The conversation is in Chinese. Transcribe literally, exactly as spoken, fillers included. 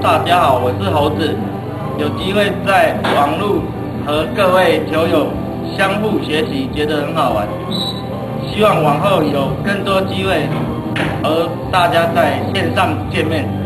大家好，我是猴子，有机会在网络和各位球友相互学习，觉得很好玩。希望往后有更多机会和大家在线上见面。